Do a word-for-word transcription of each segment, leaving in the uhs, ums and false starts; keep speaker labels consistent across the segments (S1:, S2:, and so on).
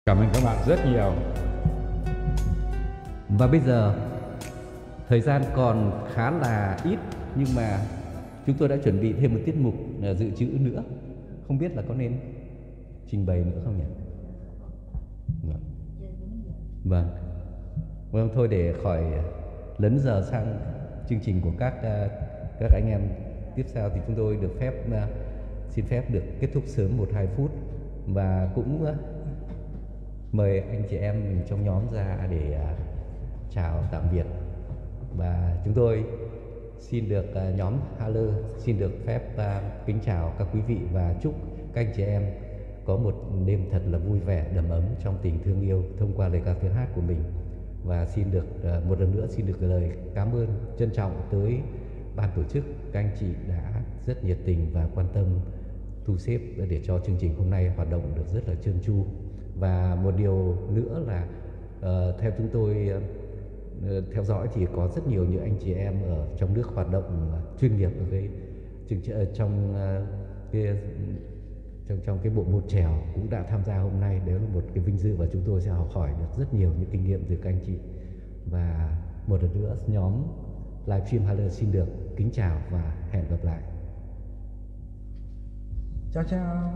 S1: Cảm ơn các bạn rất nhiều.
S2: Và bây giờ thời gian còn khá là ít, nhưng mà chúng tôi đã chuẩn bị thêm một tiết mục dự trữ nữa. Không biết là có nên trình bày nữa không nhỉ? Vâng. Vâng. Vâng, thôi để khỏi lấn giờ sang chương trình của các các anh em tiếp theo thì chúng tôi được phép xin phép được kết thúc sớm một hai phút, và cũng mời anh chị em mình trong nhóm ra để chào tạm biệt. Và chúng tôi xin được nhóm Haller xin được phép kính chào các quý vị và chúc các anh chị em có một đêm thật là vui vẻ, đầm ấm trong tình thương yêu thông qua lời ca tiếng hát của mình. Và xin được một lần nữa xin được lời cảm ơn trân trọng tới ban tổ chức, các anh chị đã rất nhiệt tình và quan tâm thu xếp để cho chương trình hôm nay hoạt động được rất là trơn tru. Và một điều nữa là uh, theo chúng tôi uh, theo dõi thì có rất nhiều những anh chị em ở trong nước hoạt động uh, chuyên nghiệp ở cái chương trình uh, trong uh, cái trong trong cái bộ môn chèo cũng đã tham gia hôm nay. Đấy là một cái vinh dự và chúng tôi sẽ học hỏi được rất nhiều những kinh nghiệm từ các anh chị. Và một lần nữa nhóm livestream Haller xin được kính chào và hẹn gặp lại.
S1: Chào chào.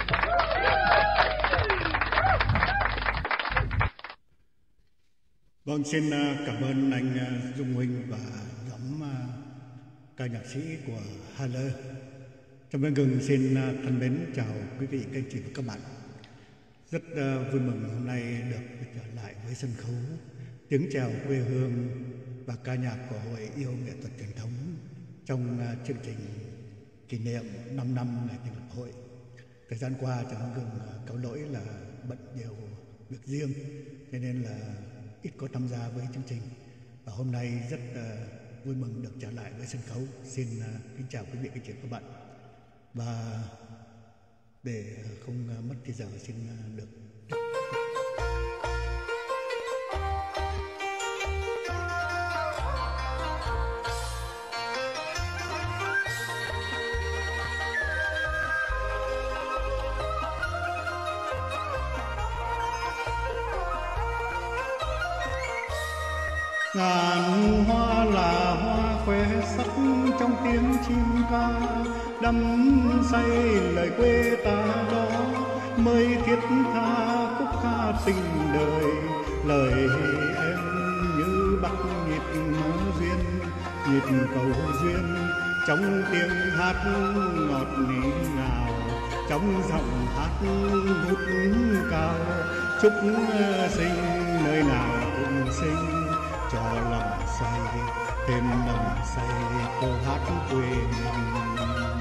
S3: Vâng, xin cảm ơn anh Dung Huynh và nhóm ca nhạc sĩ của Haller. Trong bên gừng xin thân mến chào quý vị, các anh chị và các bạn. Rất vui mừng hôm nay được trở lại với sân khấu tiếng chèo quê hương và ca nhạc của Hội Yêu Nghệ thuật Truyền thống trong chương trình kỷ niệm năm năm ngày thành lập hội. Thời gian qua Trần Văn Gừng cáo lỗi là bận nhiều việc riêng, cho nên là ít có tham gia với chương trình. Và hôm nay rất uh, vui mừng được trở lại với sân khấu. Xin uh, kính chào quý vị, các chị, các bạn. Và để không uh, mất thời giờ, xin uh, được ngàn hoa là hoa khoe sắc trong tiếng chim ca, đắm say lời quê ta đó mới thiết tha khúc ca tình đời. Lời em như bắt nhịp nó duyên, nhịp cầu duyên trong tiếng hát ngọt ní ngào, trong giọng hát vút cao. Chúc sinh nơi nào cũng sinh, cho lòng say thêm lòng say câu hát quê mình.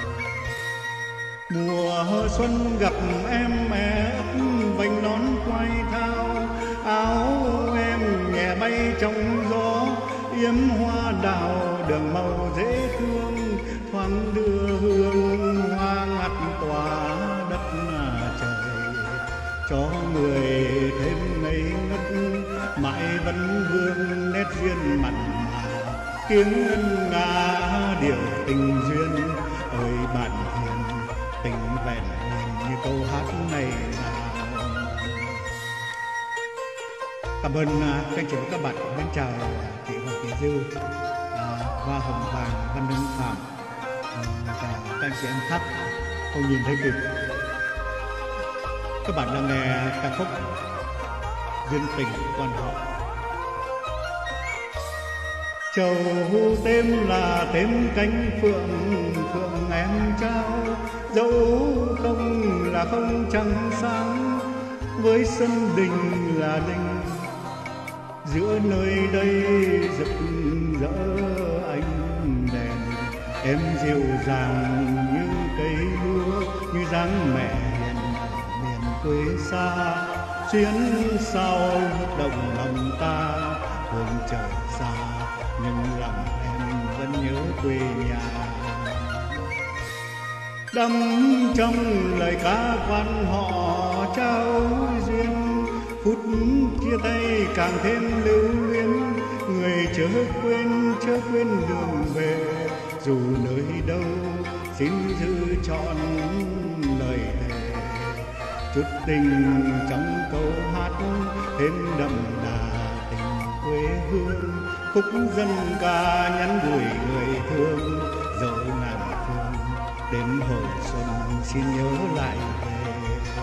S3: Mùa xuân gặp em mẹ vành nón quay thao, áo em nhẹ bay trong gió, yếm hoa đào đường màu dễ thương, thoáng đưa hương hoa ngắt tỏa đất trời, cho người thêm ngây ngất mãi vẫn vương nét duyên mặn mà. Tiếng ngân nga điệu tình duyên ơi bạn hiền, tình vẹn như câu hát này nào. Cảm ơn các anh chị và các bạn. Mến chào chị Hoàng Thị Dư, Hoa Hồng Vàng, Văn Hưng Phạm và các anh chị em khác không nhìn thấy kịp. Các bạn đang nghe ca khúc Duyên Tình Quan Họ. Trầu tên là tên cánh phượng, phượng em trao, dẫu không là không trăng sáng, với sân đình là đình, giữa nơi đây rực rỡ ánh đèn. Em dịu dàng như cây lúa, như dáng mẹ hiền miền quê xa, xuyến sao động lòng ta. Hương trời xa nhưng lòng em vẫn nhớ quê nhà. Đắm trong lời ca quan họ trao duyên, phút chia tay càng thêm lưu luyến. Người chớ quên chớ quên đường về, dù nơi đâu xin giữ trọn lời thề. Chút tình trong câu hát thêm đậm đà tình quê hương. Khúc dân ca nhắn gửi người thương, dẫu ngàn phương đến hồi xuân xin nhớ lại về.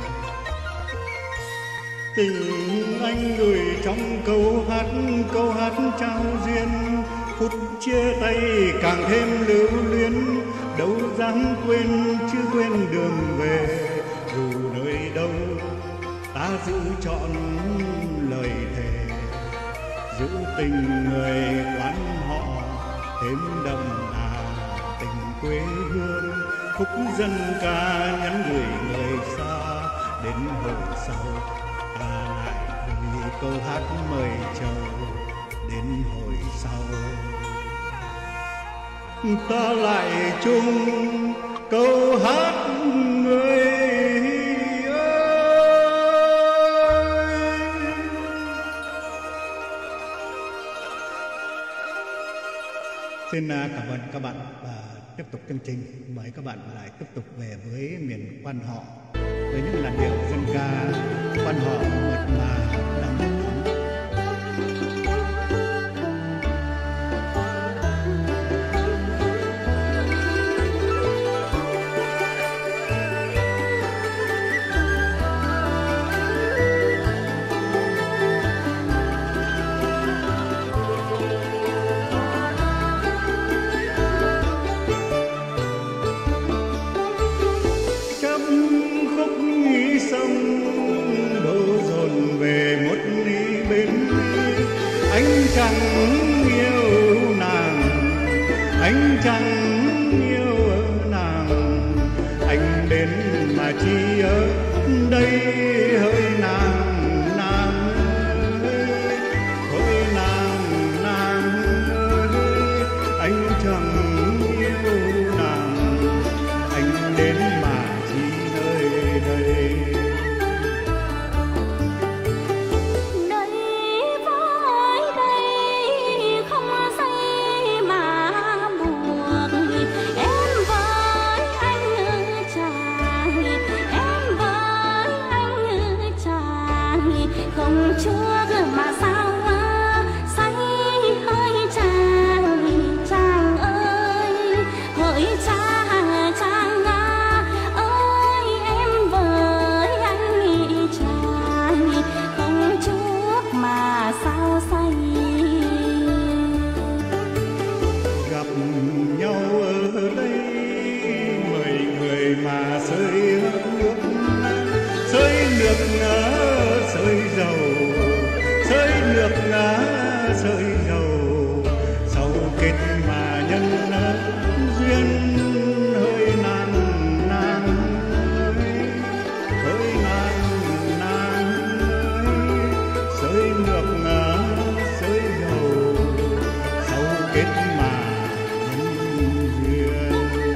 S3: Tình anh gửi trong câu hát, câu hát trao duyên. Phút chia tay càng thêm lưu luyến, đâu dám quên chưa quên đường về. Dù nơi đâu ta giữ trọn lời thề, giữ tình người quán họ thêm đậm đà tình quê hương. Khúc dân ca nhắn gửi người xa, đến hồi sau ta lại gửi câu hát mời chầu. Đến hồi sau ta lại chung câu hát người ơi. Xin cảm ơn các bạn và tiếp tục chương trình. Mời các bạn lại tiếp tục về với miền quan họ với những làn điệu dân ca quan họ mượt mà đậm đà. Anh chẳng yêu nàng, anh chẳng yêu nàng, anh đến mà chi ở đây hỡi nàng, nàng ơi, hỡi nàng, nàng ơi, anh chẳng yêu nàng, anh đến mà chi nơi đây.
S4: Không chúa mà sao say hơi chàng, chàng ơi, hỡi chàng, chàng ơi, em với anh chàng, không chúa mà sao say.
S3: Gặp nhau ở đây mười người mà rơi nước, rơi nước ngã rơi dầu, rơi nước ngã rơi dầu, sau kết mà nhân duyên hơi nàng, nàng ơi, hơi nàng, nàng ơi, rơi nước ngã rơi dầu, sau kết mà nhân duyên.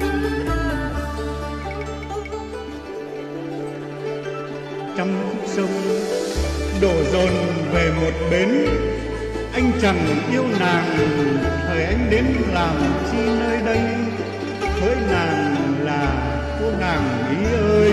S3: Trăm khúc sông đổ dồn về một bến, anh chẳng yêu nàng, thời anh đến làm chi nơi đây, hỡi nàng là cô nàng ý ơi.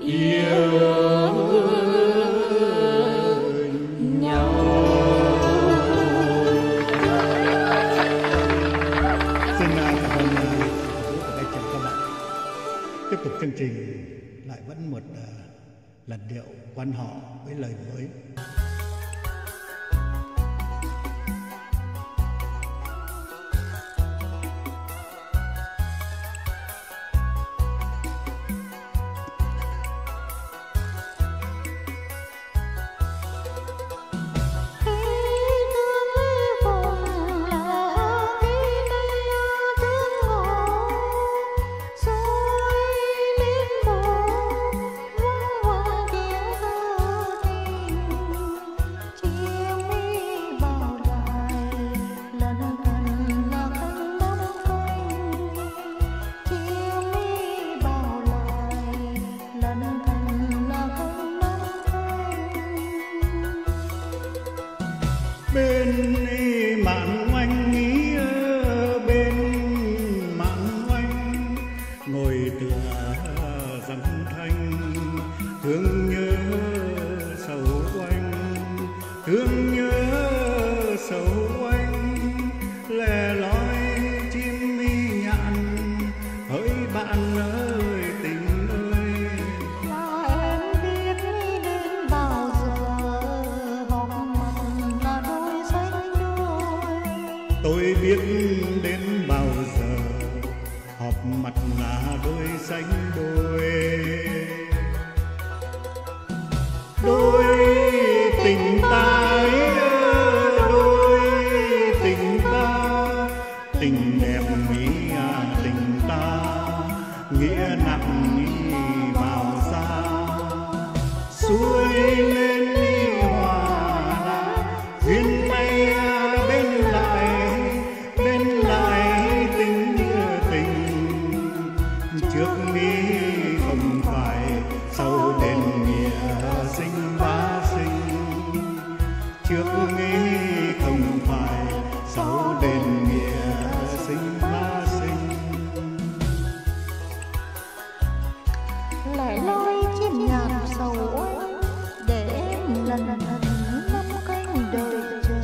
S4: yêu nhau.
S3: Xin cảm ơn của các chị các bạn. Tiếp tục chương trình lại vẫn một uh, làn điệu quan họ với lời mới. Bên mạn oanh ý bên mạn oanh ngồi tựa dặm thanh, thương nhớ sầu oanh, thương nhớ sầu oanh, lẻ loi chim mi nhạn hỡi bạn ơi tình ơi.
S4: Là em biết đến bao giờ họp mặt là đôi xanh đôi.
S3: Tôi biết đến bao giờ họp mặt là đôi xanh đôi, đôi tình ta, đôi tình ta, tình đẹp mỹ à, tình ta nghĩa nặng đi vào xa, xuôi lên đi hòa là duyên may bên lại, bên lại tình như tình, trước mi không phải sau đền nghĩa sinh bá sinh, trước mi không phải sau đền nghĩa sinh bá sinh.
S4: Lại lôi chim nhạn sầu oanh để em lần lần năm canh đời chờ.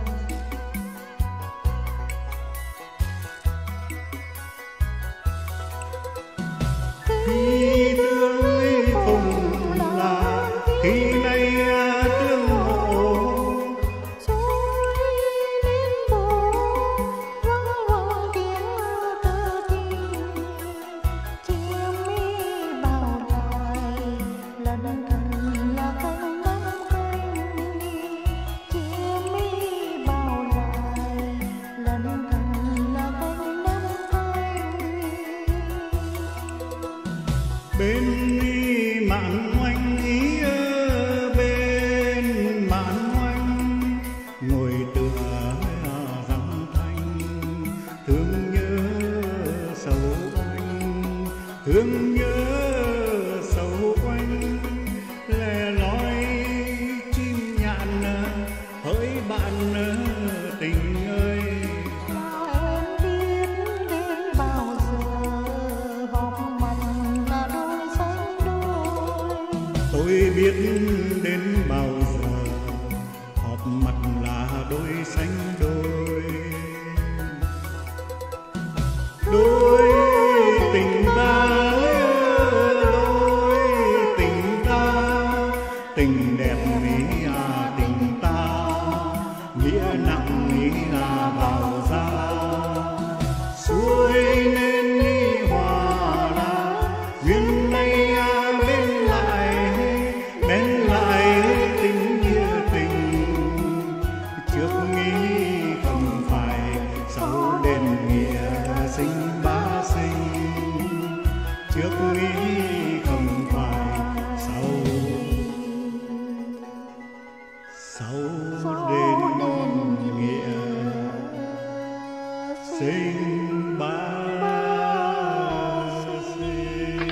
S3: Khi tương phùng là khi nay tương ngộ,
S4: Rồi đến phố vang vang tiếng thơ tình, chiều mi bao lại lần lần là cánh năm canh đi, chiều mi bao lại lần lần là cánh năm canh.
S3: bên mạn oanh ý bên mạn oanh ngồi tựa dặm thanh, thương nhớ sầu oanh, thương nhớ sầu oanh, lẻ loi chim nhạn hỡi bạn tình ơi.
S4: Mà em biết đến bao giờ họp mặt là đôi xanh đôi.
S3: Tôi biết đến bao giờ họp mặt là đôi xanh đôi, đôi tình ta, đôi tình ta, tình đẹp mỹ à, tình ta nghĩa nặng mỹ à vào ra, xuôi nên đi hòa là duyên nay à, bên lại, bên lại tình như tình, trước nghĩ không phải sau đền nghĩa sinh bá sinh, trước nghĩ không phải sau sau đền nghĩa sinh bá sinh.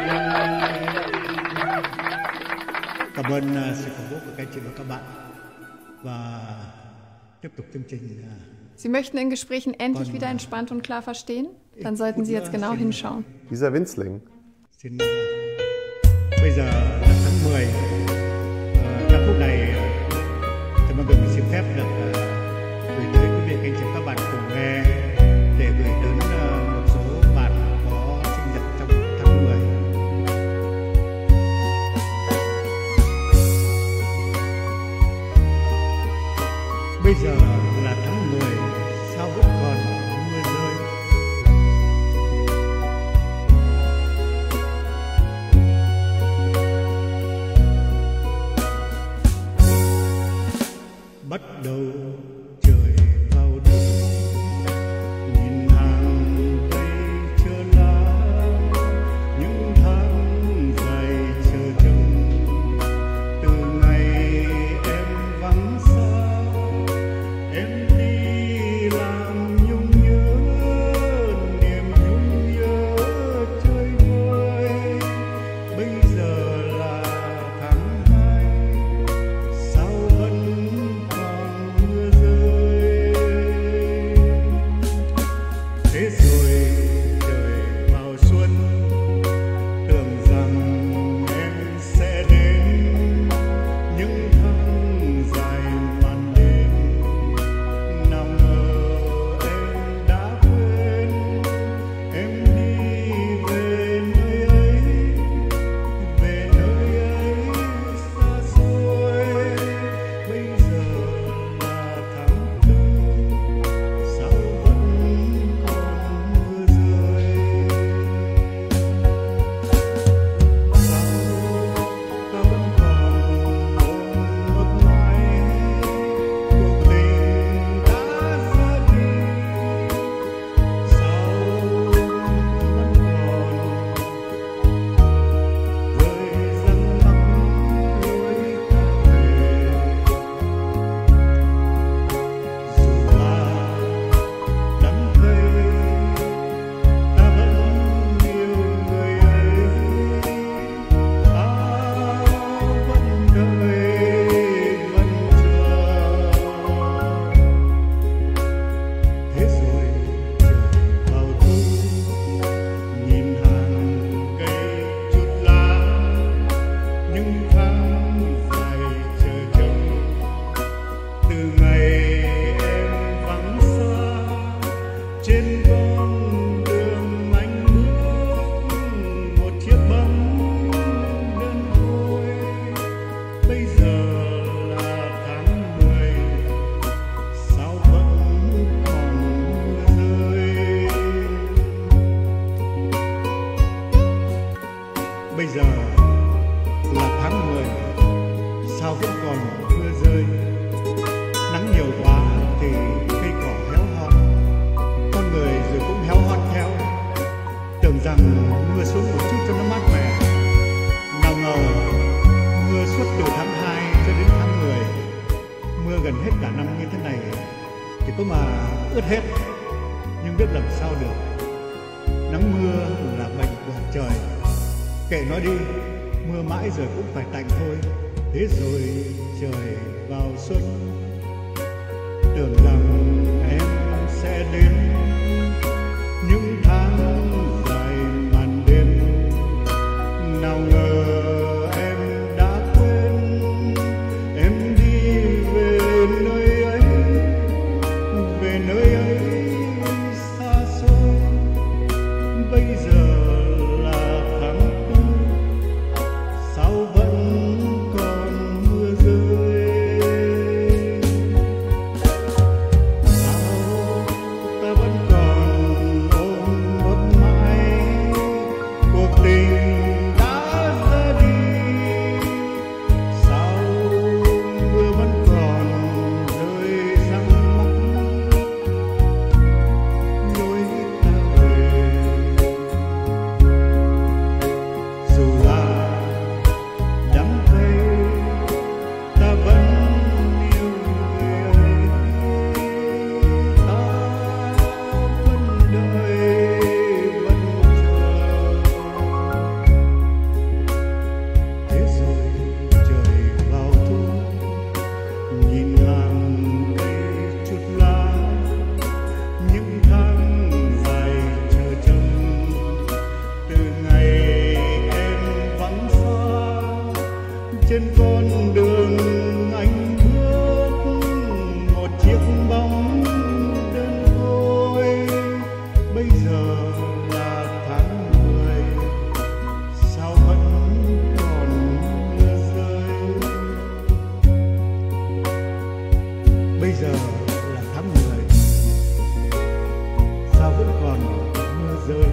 S3: Cảm ơn uh, sự cổ vũ của các anh chị và các bạn, và tiếp tục chương trình. Uh,
S5: Sie möchten in Gesprächen endlich wieder entspannt und klar verstehen? Dann sollten Sie jetzt genau hinschauen.
S6: Dieser Winzling.
S3: xin uh, Bây giờ là tháng mười. À, ca khúc này Trần Văn Cường xin phép được uh, gửi tới quý vị anh chị các bạn cùng nghe, để gửi đến uh, một số bạn có sinh nhật trong tháng mười. Bây giờ là tháng mười, sao vẫn còn mưa rơi. Bắt đầu trời vào đông, nhìn hàng cây chờ lá, những tháng dài chờ trông. Từ ngày em vắng xa, em đi làm nhung nhớ, niềm nhung nhớ chơi vơi. Bây giờ là tháng hai, sao vẫn còn mưa rơi. Thế rồi trời vào xuân, tưởng rằng em sẽ đến, những tháng dài màn đêm. Nào ngờ em đã quên, em đi về nơi ấy, về nơi ấy xa xôi. Bây giờ là tháng tư, sao vẫn còn mưa rơi. Sao ta vẫn còn ôm ấp mãi cuộc tình đã ra đi. Sao vẫn còn rơi răng lắm lối ta về. Dù là đắng cay, ta vẫn yêu người ấy. Ta vẫn đợi, vẫn chờ. Thế rồi trời vào thu, nhìn hàng cây chút lá, những tháng dài chờ trông. Từ ngày em vắng xa, trên con đường anh bước một chiếc bóng đơn côi. Bây giờ là tháng mười, sao vẫn còn mưa rơi. Bây giờ là tháng mười, sao vẫn còn mưa rơi. Nắng nhiều quá thì cây cỏ héo hon, con người rồi cũng héo hon theo. Tưởng rằng mưa xuống một chút cho nó mát mẻ, nào ngờ mưa suốt từ tháng hai cho đến tháng mười. Mưa gần hết cả năm như thế này thì có mà ướt hết, nhưng biết làm sao được. Nắng mưa là bệnh của trời, kệ nói đi, mưa mãi rồi cũng phải tạnh thôi. Thế rồi trời vào xuân, tưởng rằng em sẽ đến, những tháng dài màn đêm. Nào ngờ em đã quên, em đi về nơi ấy, về nơi ấy xa xôi. Bây giờ là tháng tư, sao vẫn còn mưa rơi. Sao ta vẫn còn ôm ấp mãi trên con đường anh bước một chiếc bóng đơn côi. Bây giờ là tháng mười, sao vẫn còn mưa rơi. Bây giờ là tháng mười, sao vẫn còn mưa rơi.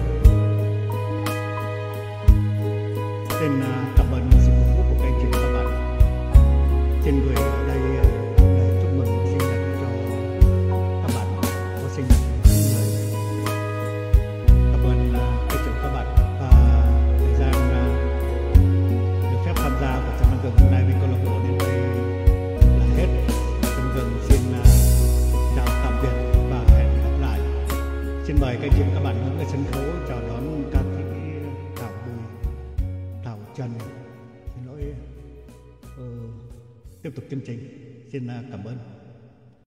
S3: Xin uh, cảm ơn sự cổ vũ của các anh chị và các bạn. Xin gửi ở đây uh, lời chúc mừng sinh nhật cho các bạn có sinh nhật tháng mười. Cảm ơn uh, anh chị và các bạn, và thời gian uh, được phép tham gia vào Trạm Văn Cường hôm nay với câu lạc bộ đến đây là hết. Trạm Văn Cường xin uh, chào tạm biệt và hẹn gặp lại. Xin mời các anh chị và các bạn đứng ở sân khấu chào đón ca sĩ Thảo Bùi, Thảo Trần. Xin lỗi, uh, tiếp tục chương trình. Xin uh, cảm ơn.